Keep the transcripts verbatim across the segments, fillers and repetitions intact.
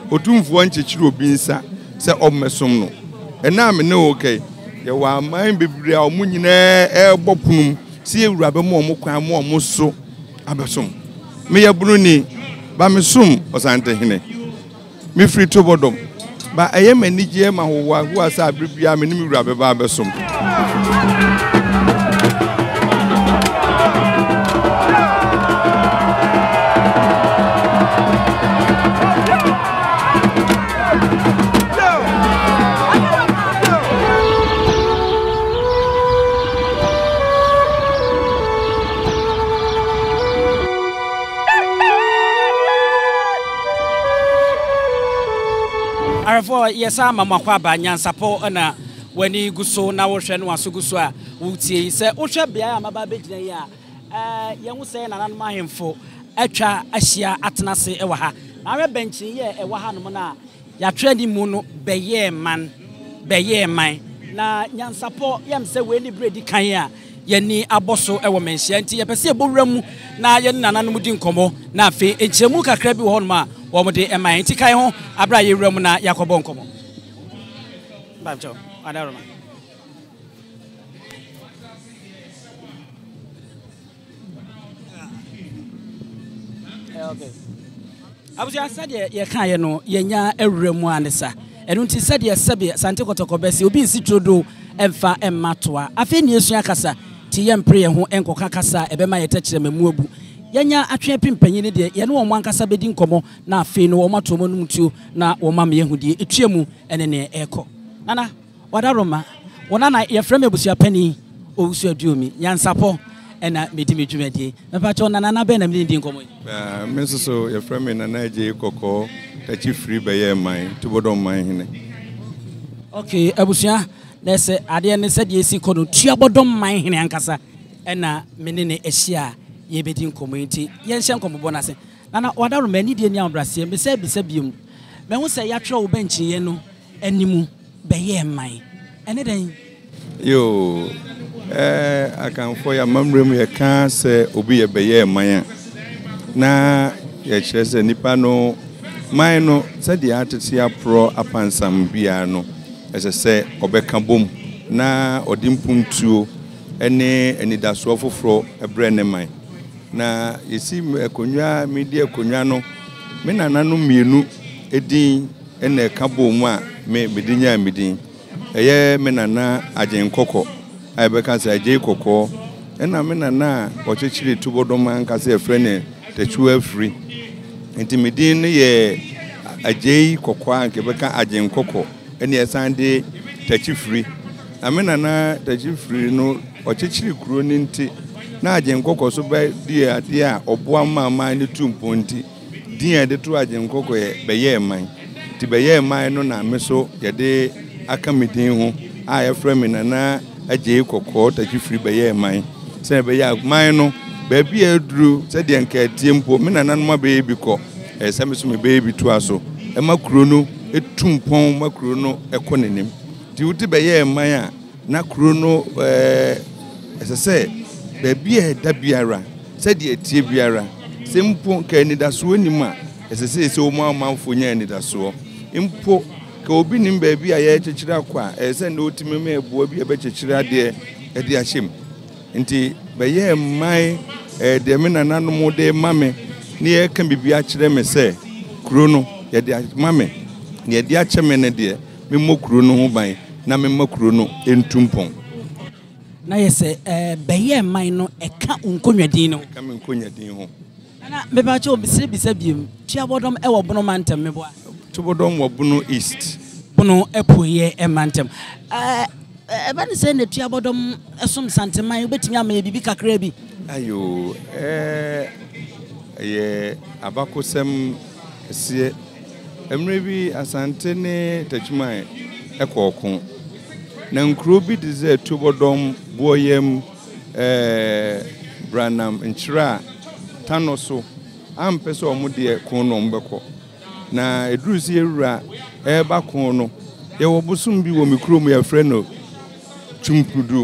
otumfuo nchechiri obi nsa se ommesom no ena me ne okay ye wa man bebre a omu nyina e bopunum si ewura be mo omu kwan mo omu so abesom me ye bunu ni ba me som osante hene me free Tuobodom ba eye manije ma howa ho asa abrebia me ni me wura be ba abesom For yes, I'm a Makwaba, Nyansapo, and when he goes so now, Ocean was so good. So, would say, Ocean Bia, I'm a baby, uh, young saying, and I'm my info, Echa, Asia, Atnase, Ewaha. I'm a bench here, Ewahan Mona, ya trending moon, Beye man, Beye mine. Na Nyansapo, Yam say, when the bready Kaya, Yenny Aboso, Ewa mentioned, a perceivable room, na Yan Nanamudin Como, Nafi, and Chemuka Crabby Honma. Womode e man ti kai ho abra ye wura mu na yakobon komo babjo adaroma okay abuja said ye kan ye no ye nya awura mu anesa enu nti said ye sebe sante kotoko besi obi nsi trodo emfa emmatoa afi ne esu akasa ti ye mpre ye ho enkoka kasa ebe ma ye takire mamu abu yanya atwe pimpanyin de ye no wo ankasa bedi nkomo na afi no wo mato monum tuo na wo mam ye hudie etuemu ene ne eko nana wadaroma wona na ye frame abusia pani owusu aduomi Nyansapo ena medi medwumadie mepa cho nana na be na medi nkomo ah me so ye frame nana je kokko tachi free be ye man Tuobodom Manhene okay abusia na se ade ne se de esi kono Tuobodom Manhene ankasa ena menene ehia ye bedi community yen hye nkomobo na se nana wadaro mani die ni ambrase me se bisa biom me hu se ya twa wo benchi ye no animu be ye man ene den yo eh akanfo ya mamrem ye ka se obi ye be ye man na ye kire se nipa no man no se de atete apro apansam bia no ese se obeka bom na odimpuntuo ene enidaso foforo ebre ne man na yesi ekonwa media ekonwa no me nananu mienu edin ene kabo mu a me medinya medin eye me nana agenkoko ayebeka se agekoko ena me nana ochechiri Tuobodom ankase efrene techu afri enti medin ye agei kokko anke beka agenkoko ene esande techifri ame nana techifri no ochechiri kuro ni nti na agenkoko so be die ade a oboa mama ni tumponti die de to agenkoko ye be ye man ti be ye man no na me so ye de aka medin ho a ye frame nana agei kokko techifri be ye man se be ye man no ba bia aduru se de nka tiempo me nana no ma be bi ko e se me so me be bi to aso e makuro no etumpon makuro no ekonenem ti uti be ye man a na kuro no eh ese se baby e da biara se de etie biara se mpo ka enidaso anima ese se se o mu amanfo nya enidaso mpo ka obi nim baby a ye chechira akwa ese na otime me ebo bi e be chechira de e de ahyem nti be ye mai e de me nananu mo de mame ne ye ka bibia kire me se kuro no ye de mame ne ye de ache me ne de me mo kuro no ho ban na me ma kuro no entumpon na yese eh beye man no eka unkonwadin no eka me nkonyadin ho na me ba cho bisire bisa biem Tuobodom e wo Bono mantem me boa Tuobodom wo Bono east Bono epoye e mantem eh e ba ne se ne Tuobodom esom santeman obetimi ama bibi kakra bi ayo eh ye abakosem sie emre bi asante ne tachman ekokon na nkuro bi dize Tuobodom boyem eh branam nchira tanoso ampeso omode kono mbeko na edurusi ewura e ba kono ye wobusum bi wo mikro mu ya freno chumpudu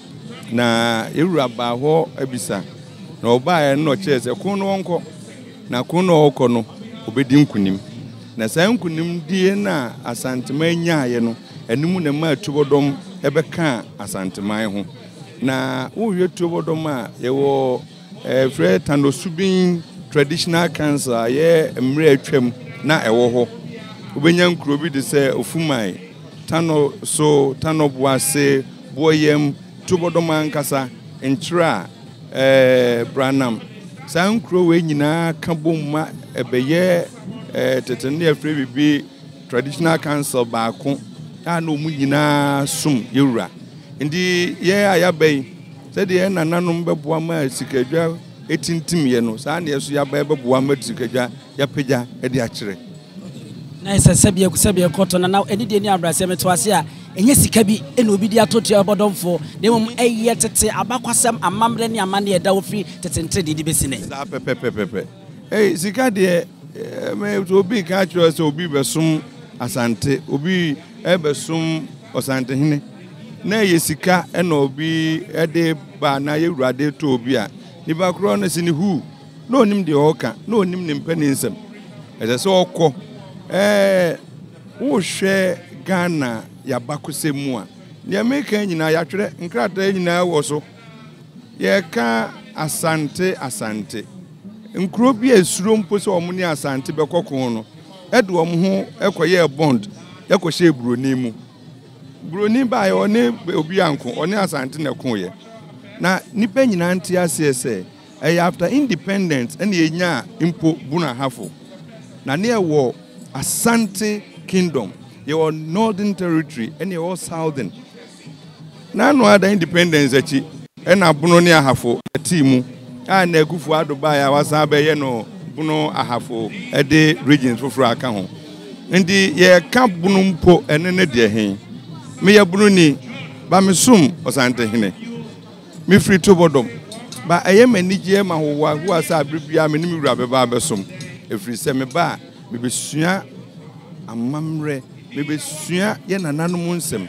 na ewura ba ho abisa na oba ye no chese kono wonko na kono wonko no obedi nkunim na saa nkunimdie na asanteman nyaaye no enimu na ma Tuobodom ebeka asanteman ho na wo hwe Tuobodom a ye wo eh frɛ Tanosubin traditional council ye emre atwam na ewo ho obenya nkuro bi de sɛ Ofumai Tano so Tano Boase Boyem Tuobodom ankasa nkyra eh Branham saa nkuro we nyina ka bomma ebeye eh tetene afre bibi traditional council baako a no mu nyina sum yewura ndi ye ayabai sɛ de nananom bɛboa ma Sikadwa etintim ye no saa ne yeso yaba bɛboa ma Sikadwa yapagya e de akyere na isa sabia kusabia koto na na eni de ni abrase metwase a enye sika bi ena obi di atoto Tuobodom na mum eye tete abakwasam amamre ne amane e da ofri tetente de di besine sa pepepepepe eh sika de me obi ka kyerɛ sɛ obi besom asante obi e besom osante hene na ye sika ena obi e de ba na ye wurade to obi a ni ba kro na sini hu na onim de oka na onim ne mpaninsem ɛsɛ sɛ ɔkɔ eh wo hwɛ Ghana ya bakose mu a ne America nyina ya twere nkrata nyina wo so ye ka asante asante nkuro bi esuro mpo se omo ne asante bekokon no edu omo ho ekoye bond ekohye broni mu broni ba ye one obi anko one asante na kon ye na nipa nyina nte ase ese eh after independence ene yenya impo buna hafo na ne wo Asante Kingdom, your Northern Territory, and your Southern. Now, no other independence, and a Bono near Hafo, a team, and a good for Dubai, was Abayeno, Bono Ahafo, a day regions for Fracahon. And the year Camp Bunumpo and an idea him. Me a Bruni, Bamisum, or Santa Hine. Me free Tuobodom. But I am a Nijema who was a Bribia Minimi Rabba Barbasum. If we send me back. Bebe sua amamre bebe sua ye nananom nsem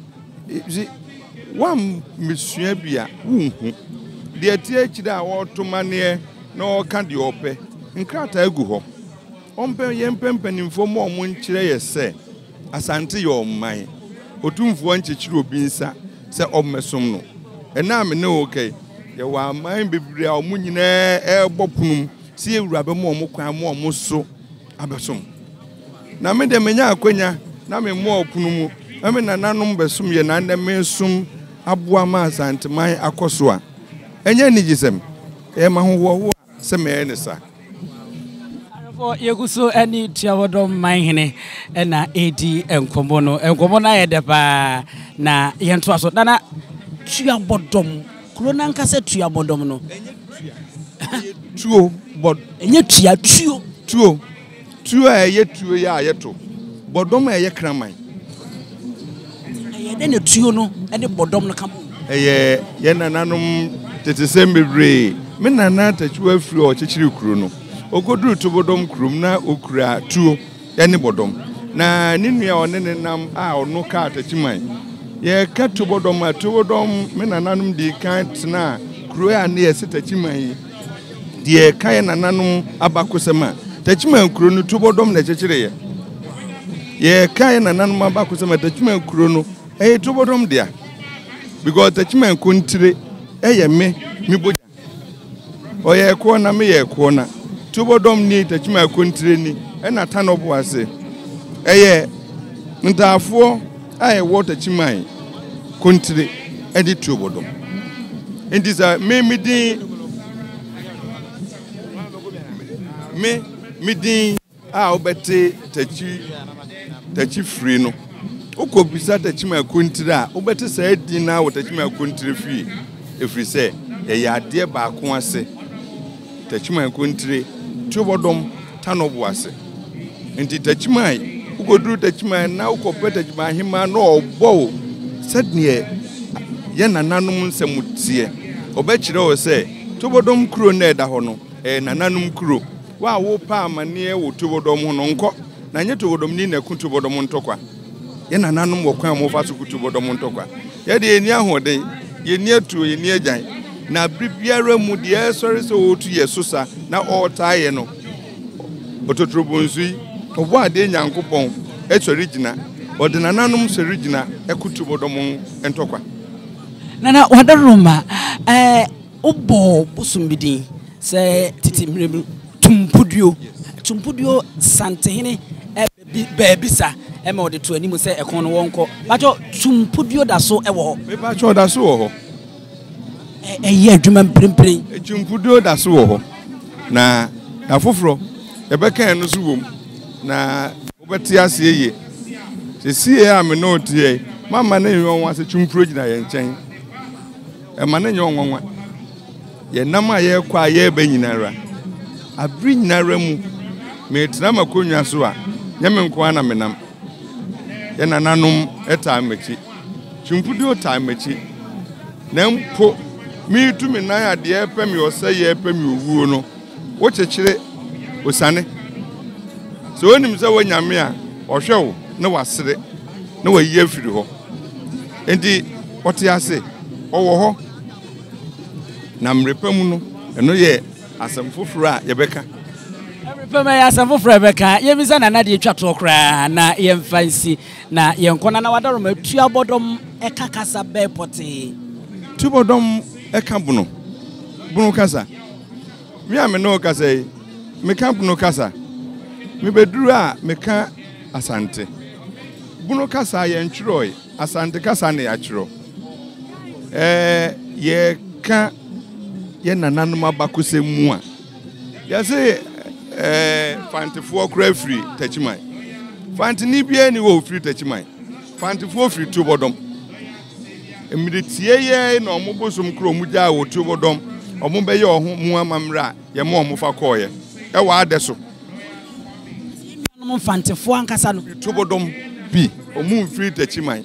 ji wam mesua bia wunhu de atie akira a wotomane na oka de ope nkrata agu ho ompe ye mpempanimfo mo omo nkyire ye se asante ye omman otumfo nkyekire obi nsa se ommesom no ena me ne okay ye wa amman bebre a omo nyina ebopunum si ewurabe mo omo kwan mo omo so abesom na me de menya akonya na me mo opunu mu na me nananom besom ye na me sum aboa ma asanteman akoso a enye ni gisem e ma ho wo se me ne sa arfo yeguso ani Tuobodom Manhene na edi enkomo no enkomo na ye de pa na yento aso na Tuobodom kuro na nka se Tuobodom no tuo bod enye tua tuo tuo tuo a ye tuo ya ye to bodom a ye kraman ye de ne tuo no e de bodom no kam ye ye nananom tete sembebre me nana tachiwa afiri o chichiri kuro no ogoduru Tuobodom krum na okura tuo ye ne bodom na ninua one ne nam a ono ka tachiman ye ka Tuobodom a Tuobodom me nananom di kan tena kuro ya ne ye setachiman die kan nananom abakosema tachima nkuro no Tuobodom na chechire ye ye kai na nanum abakosema tachima nkuro no eh Tuobodom dia because tachima nkontire eye me mi boja oye ko na me ye ko na Tuobodom ni tachima nkontire ni e na Tano Boase eye ntafo aye wo tachima kontire e di Tuobodom ndisa me mi din me midin a obete tachi tachi free no okobisa tachi ma kontire a obete sa din na wo tachi ma kontire free efri se ye yade ba ko ase tachi ma kontire Tuobodom Tano Boase enti tachi ma ugoduru tachi ma na ukope tachi ma hima no obo sedne ye nananom nsemutie obekire o se Tuobodom kuro na eda ho no e nananom kuro wa wo pa amane wo Tuobodom ho no nko na nye Tuobodom ni na ku Tuobodom ntokwa ye nananom wo kwan mo fa so ku Tuobodom ntokwa ye de eni ahode ye ni atu ye ni agyan na bibiara mu de sori so wo tu ye sosa na all tie no ototrobonsu obo ade nyankopon e so regina odina nanom so regina e Tuobodom entokwa nana wadaruma eh obo bosumbidi se titi mremu tumpudio tumpudio santehene e babisa e ma ode to animu se ekon no wonko bacho tumpudio da so e wo ho me bacho da so wo ho e ye adwuma mprempren e tumpudio da so wo ho na afoforo e be kan no so wom na obeti ase ye se sie a me no tie mama na yon wa se tumpuro gina ye nchen e ma na yon wanwa ye nam a ye kwa ye ba nyinara abri nyinara mu me tena makonwa so a nye me nko ana menam ye nananom eta machi tumpudio ta machi na mpo mi tu me nan ade e pa mi ose ye pa mi owuo no wo chechire osane so onim se wanyame a ohwewo na wasere na wayi afiri ho enti ote ase owo ho na mrepam no eno ye asem foforo a yebeka mrepam ya asem foforo yebeka yemisa na na de twa to kra na yemfansi na yenkona na wadaroma Tuobodom eka kasa be poti Tuobodom eka Bono Bono kasa mi ame no kasa me ka Bono kasa me beduru a me ka asante Bono kasa ye ntwiroi asante kasa na ya twiro eh ye ka ye nananom abakose mu a ye se eh fantefo kra free tachimai fantini bia ni wo free tachimai fantefo free Tuobodom emiretie ye na omobosom kro mugya wo Tuobodom ombe ye oho mu amamra ye mo omofa koye e wa adeso nananom fantefo ankasa no Tuobodom bi omu free tachimai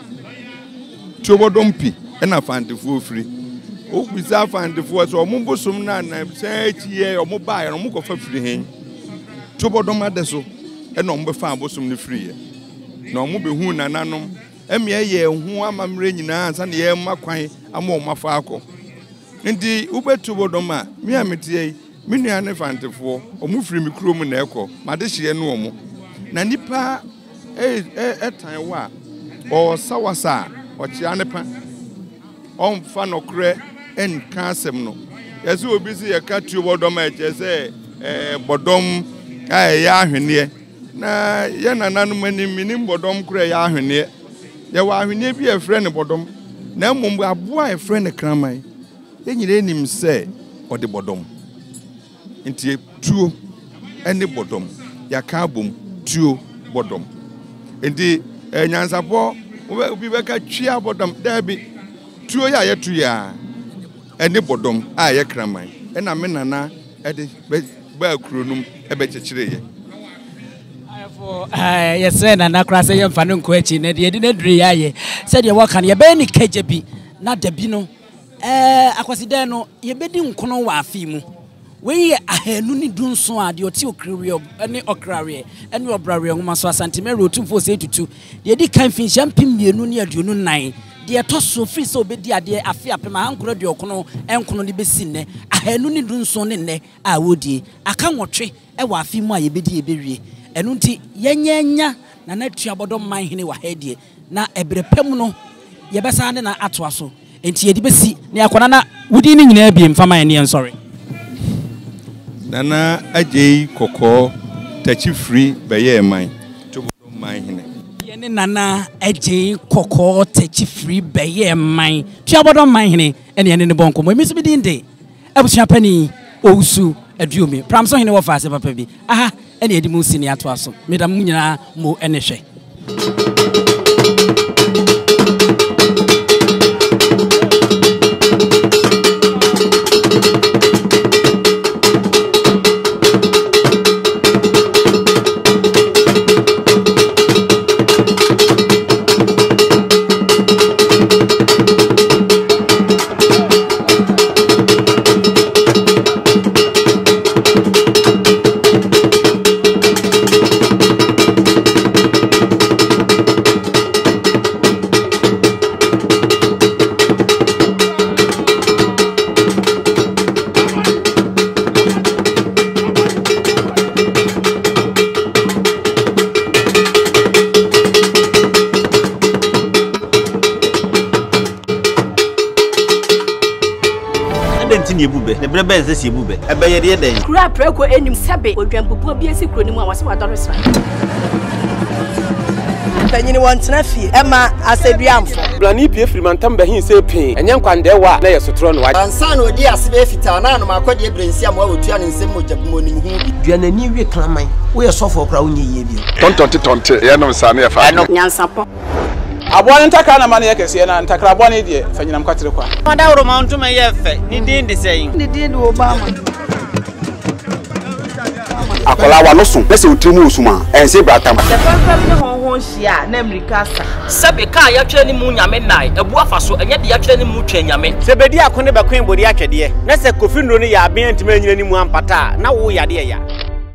Tuobodom pi e na fantefo free o bisa fantefo so omobosom na na sechi omo ba ye omo ko fa free hen Tuobodom adeso e na ombe fa abosom ni free ye na omo be hu nananom emi ye hu amamre nyina ansa na ye makwan ama omafa akọ ndi ube Tuobodom a mi ametie mi nua ne fantefo omo free mi krom na ekọ made hye no omo na nipa e etan wa o sawasa o chia ne pa on fa no kre en kansem no yesi obi si ye ka Tuobodom a che se eh bodom ai ya ahwene na ye nananom ani minim bodom kre ya ahwene ye wa ahwene bi e frɛ ne bodom na mmom aboa e frɛ ne kraman ye nyire nim se ode bodom ntie tuo ene bodom ya ka bom Tuobodom enti Nyansapo obi beka twia bodom da bi tuo ya ye tu ya ene bodom a ye kraman ena me nana ede ba kronum ebe chechire ye ayefo eh yesre nana krase ye mfa no nko achi na de de dure ya ye se de woka ye be ni kaje bi na da bi no eh akwaside no ye bedi nkono wa afi mu we ahanu ni dunso a de oti okriwe ne okrawe ene obrawe ngoma so asantemere otumfo se tutu de di kan fin champim mienu ne aduonu nan de to so free so obedi ade afi apema hankoro de okono enkono ne besi ne ahanu ni dunso ne ne a wodie aka nwotwe e wa afi mu a ye bedi ye bewie enu nti yanyanya na na Tuobodom Manhene wa hedie na ebrepem no ye besa ne na atoa so enti ye di besi ne akona na wudi ni nyina bi mfa man ne en sorry nana ajei kokko tachi free beye man Tuobodom Manhene ye ne nana ajei kokko tachi free beye man Tuobodom Manhene ene ene ne bonko mo emiso bi dinde abusua pani ousu aduomi pramso hene wo fa se papa bi aha ene edi mu sini ato aso medam nyina mo ene hwe ni ebube ne bre ben se si ebube e be ye de den kura preko enim sebe odwampopo bi esi kuro ni mu a wase wadoro sra Tanyini wantena fie ema aseduamfo blani pie frimantam be hin se pin enye nkwande wa na yesotro no wa ansa na odi asebe fita na no makode ebrensi am wa otua ne nsem mojabu oni mu bi duanani wie klaman wo ye sofo kra wonye ye bi tontonte tonte ye no nsa na ye fa Nyansapo abone ntakra na mane ye kese na ntakra abone die fanyinam kwatere kwa wada woro ma ntuma ye fe ni din de seyin ni din do Obama akola wa no so pese otrimu osuma ense bratam the family ne honhon hia na America sa sebe ka ya twere ni mu nyame nai ebu afaso enye de ya twere ni mu twa nyame sebedi akone be kwen bodi atwede na se kofi nro ni ya aben antima nyina ni mu ampata na wo yade ya